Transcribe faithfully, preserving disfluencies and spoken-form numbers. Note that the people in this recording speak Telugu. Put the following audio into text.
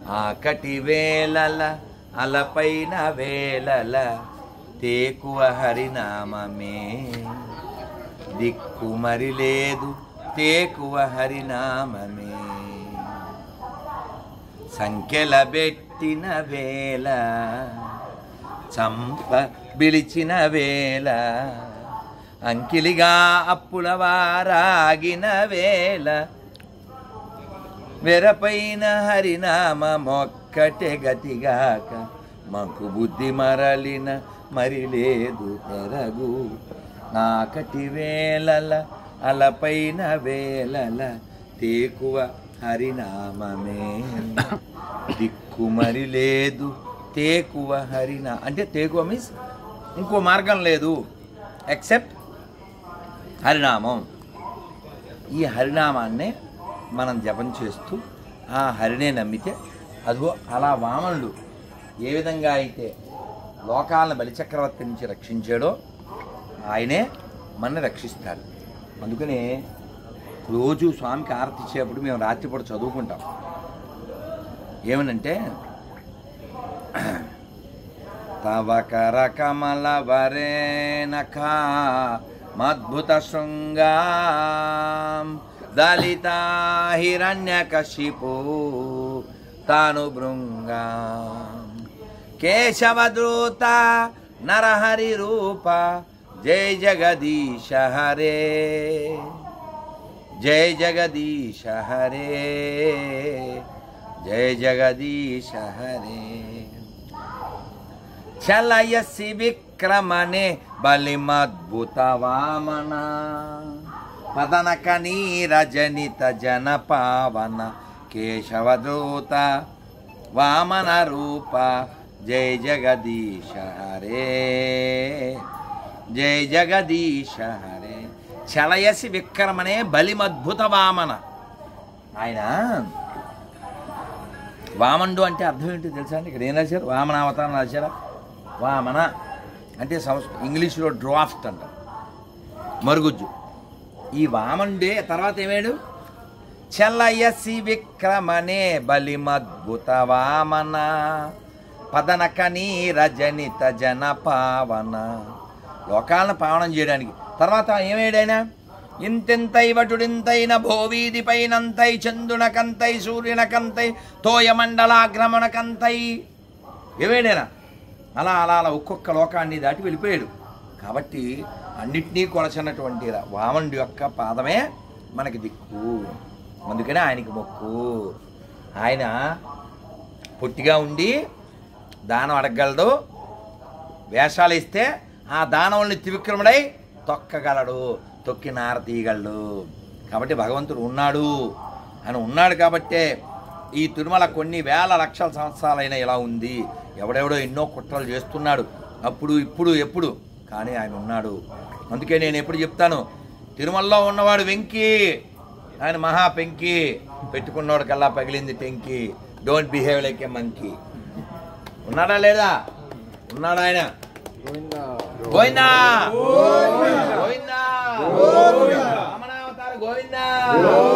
ఆకటి వేళల అలపైన వేళల తేకువ హరినామమే దిక్కు మరి లేదు తేకువ హరినామమే సంఖ్యల బెట్టిన వేళ చంప బిలిచిన వేళ అంకిలిగా అప్పుల వారాగిన వేళ వెరపైన హరినామ మొక్కటే గతిగాక మాకు బుద్ధి మరలిన మరి లేదు తెరగు నాకటి వేళల అలపైన వేళల తేకువ హరినామమే దిక్కు మరి లేదు తేకువ హరినా అంటే తేకువ మీన్స్ ఇంకో మార్గం లేదు ఎక్సెప్ట్ హరినామం. ఈ హరినామాన్నే మనం జపం చేస్తూ ఆ హరినే నమ్మితే అదిగో అలా వామనుడు ఏ విధంగా అయితే లోకాలను బలిచక్రవర్తి నుంచి రక్షించాడో ఆయనే మన రక్షిస్తాడు. అందుకనే రోజు స్వామికి ఆరతి ఇచ్చేటప్పుడు మేము రాత్రిపూట చదువుకుంటాం. ఏమనంటే తవ కర కమల వరేనఖ మద్భుత శృంగాం దళిత హిరణ్యకశిపో తాను భృంగాం కేశవదూత నరహరి రూప జై జగదీశ హరే జై జగదీశ హరే జై జగదీశ హరే చలయసి విక్రమణే బలిమద్భుత వామన పదనక నీరజనిత జన పావన కేశవదూత వామన రూప జై జగదీశ హరే జై జగదీశ హరే. చలయసి విక్రమణే బలిమద్భుత వామన. ఆయన వామనుడు అంటే అర్థం ఏంటో తెలుసా అండి? ఇక్కడ ఏం రాశారు? వామన అవతారం రాశారా? వామన అంటే సంస్కృ ఇంగ్లీష్లో డ్రాఫ్ట్ అంటారు, మరుగుజ్జు. ఈ వామనుడే తర్వాత ఏమేడు? చలయసి విక్రమణే బలిమద్భుత వామన పదనక నీరజనిత జన పావన. లోకాలను పావనం చేయడానికి. తర్వాత ఏమేడైనా ఇంతెంతై వటుడింతైన భోవీది పైనంతై చందునకంతై సూర్యునకంతై తోయమండలాగ్రమణకంతై ఏమేడైనా అలా అలా అలా ఒక్కొక్క లోకాన్ని దాటి వెళ్ళిపోయాడు. కాబట్టి అన్నిటినీ కొలచినటువంటి వామనుడి యొక్క పాదమే మనకి దిక్కు. అందుకనే ఆయనకి మొక్కు. ఆయన పొట్టిగా ఉండి దానం అడగగలడు, వేషాలు ఇస్తే ఆ దానవుల్ని త్రివిక్రముడై తొక్కగలడు, తొక్కి నార తీయగలడు. కాబట్టి భగవంతుడు ఉన్నాడు అని ఉన్నాడు కాబట్టే ఈ తిరుమల కొన్ని వేల లక్షల సంవత్సరాలైనా ఇలా ఉంది. ఎవడెవడో ఎన్నో కుట్రలు చేస్తున్నాడు అప్పుడు ఇప్పుడు ఎప్పుడు, కానీ ఆయన ఉన్నాడు. అందుకే నేను ఎప్పుడు చెప్తాను, తిరుమలలో ఉన్నవాడు వెంకీ, ఆయన మహా పెంకి, పెట్టుకున్నవాడు కల్లా పగిలింది టెంకి. Don't behave like a monkey. ఉన్నాడా లేదా? ఉన్నాడు ఆయన. గోవిందా గోవిందా గోవిందా గోవిందా.